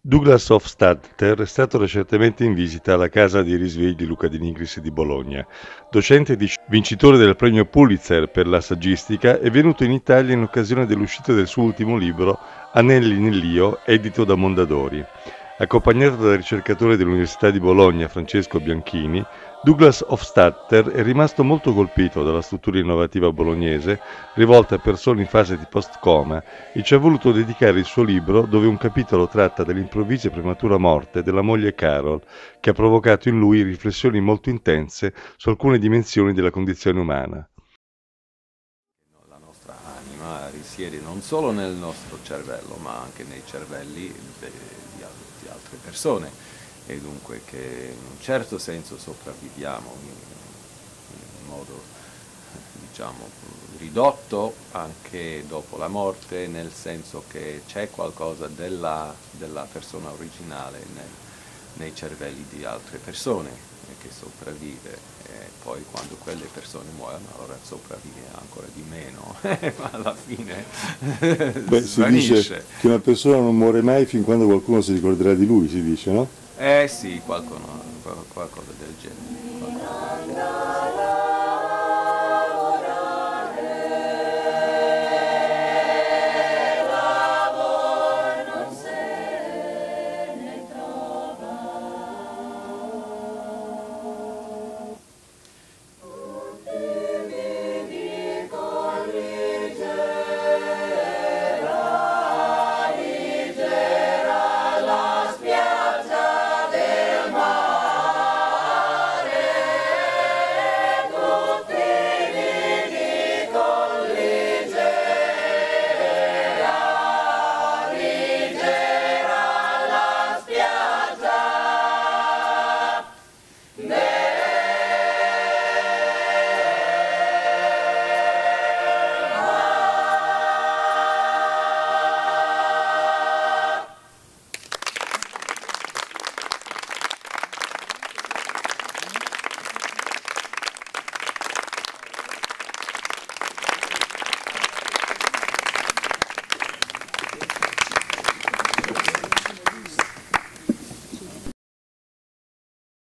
Douglas Hofstadter è stato recentemente in visita alla casa di risveglio di Luca Di Nigris di Bologna. Docente e vincitore del premio Pulitzer per la saggistica, è venuto in Italia in occasione dell'uscita del suo ultimo libro, Anelli nell'Io, edito da Mondadori. Accompagnato dal ricercatore dell'Università di Bologna, Francesco Bianchini, Douglas Hofstadter è rimasto molto colpito dalla struttura innovativa bolognese rivolta a persone in fase di post-coma e ci ha voluto dedicare il suo libro dove un capitolo tratta dell'improvvisa e prematura morte della moglie Carol, che ha provocato in lui riflessioni molto intense su alcune dimensioni della condizione umana. La nostra anima risiede non solo nel nostro cervello, ma anche nei cervelli di altre persone e dunque che in un certo senso sopravviviamo in modo, diciamo, ridotto anche dopo la morte, nel senso che c'è qualcosa della persona originale nei cervelli di altre persone che sopravvive. E poi quando quelle persone muoiono allora sopravvive ancora di meno, ma alla fine Beh, si dice svanisce. che una persona non muore mai fin quando qualcuno si ricorderà di lui, si dice, no? Eh sì, qualcosa del genere. Qualcosa del genere.